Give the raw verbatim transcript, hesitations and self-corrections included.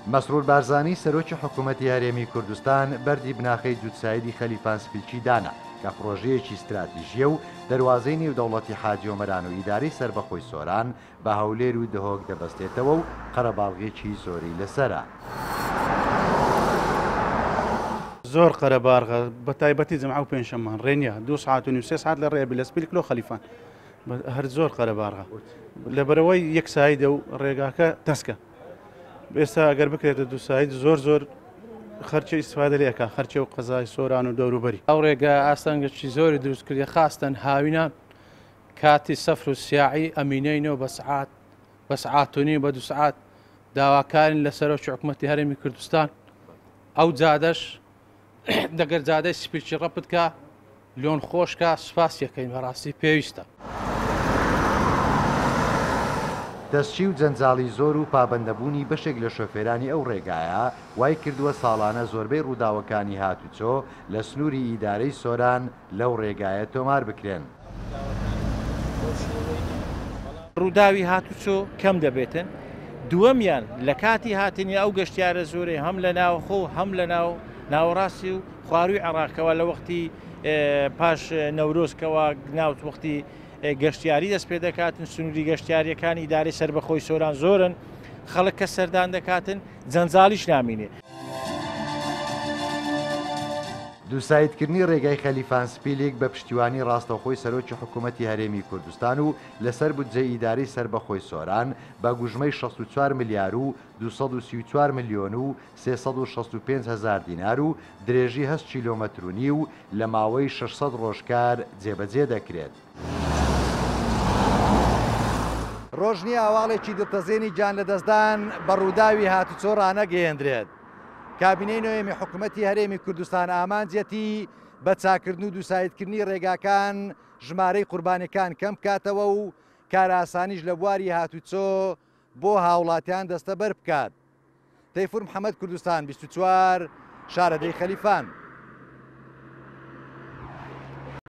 مەسرور بارزانی سەرۆکی حکوومەتی هەرێمی کوردستان بەردی بناخەی جووتسایدی خەلیفان سپیلچی دانا کە پرۆژەیەکی استراتیژیە و دەواازەی نێودەوڵەتی حاجۆمەران و ئیداری سربەخۆی سۆران بە هەولێر و دهۆک دەبەستێتەوە و قەرەباڵغێکی زۆری لەسەرە. زۆر قەرەباڵغە بە تایبەتی جەمعە و پێنجشەممان ڕێنیە دو ساعت و نیم سێ ساعت لە ڕێ بە لە سپیلکلۆ خەلیفان هەر زۆر قەرەباڵغە لەبەرەوەی یەک سایدە و ڕێگاکە دەستکە ئێستا ئەگەر بکرێتە دوو ساید زۆر زۆر خەرچە ئیسفادە لێکە خەرچە و قەزای سۆران و دەوروبەری ئەو ڕێگە ئاستانگەشتی زۆری دروست کردی خاستن هاوینان کاتی سەفر و سیاعی ئەمینەینەوە بە سعات بە سعاتونی بە دو سعات داواکارین لە سەرۆکی حکوومەتی هەرێمی کوردستان ئەو جادەش دەگەر جادەی سپیلچی ڕەپتکە لۆن خۆشکە سوپاسیەکەین بەڕاستی پێویستە. دەستچی و جەنجاڵی زۆر و پابەندەبوونی بەشێک لە شۆفێرانی ئەو ڕێگایە وای کردووە ساڵانە زۆربەی ڕووداوەکانی هاتوچۆ لە سنووری ئیدارەی سۆران لەو ڕێگایە تۆمار بکرێن. ڕووداوی هاتوچۆ کەم دەبێتن دووەمیان لە کاتی هاتنی ئەو گەشتیارە زۆرەی هەم لە ناوخۆ هەم لە ناو ناوەڕاستی و خواروی عێراقەوە لە وەختی پاش نەورۆزکەوە ناوت وەختی گەشتیاری دەست پێ دەکاتن سنووری گەشتیاریەکانی ئیدارەی سربەخۆی سۆران زۆرن خەڵک کە سەردان دەکاتن جەنجاڵیش نامینێ. دووسایدکردنی ڕێگای خەلیفان سپیلێک بە پشتیوانی ڕاستەوخۆی سەرۆکی حکوومەتی هەرێمی کوردستان و لەسەر بودجەی ئیداری سربەخۆی سۆران بە گوژمەی شەست و چوار ملیار و دووسەد و سی و چوار ملیۆن و سێسەد و شەست و پێنج هەزار دینار و درێژی هەست کیلۆمەتر و نیو لە ماوەی شەشسەد ڕۆژکار جێبەجێ دەکرێت. ڕۆژنی ئاواڵێکی دڵتەزێنی گیان لەدەستدان بە ڕووداوی هاتوچۆ ڕانەگەیەندرێت. کابینەی نوێمی حکوومەتی هەرێمی کوردستان ئامانجەتی بە چاکردن و دووسایدکردنی ڕێگاکان ژمارەی قوربانەکان کەم بکاتەوە و کاراسانیش لە بواری هاتوچۆ بۆ هاوڵاتیان دەستە بەر بکات. تەیفور محەممەد کوردستان بیست و چوار شارەدەی خەلیفان.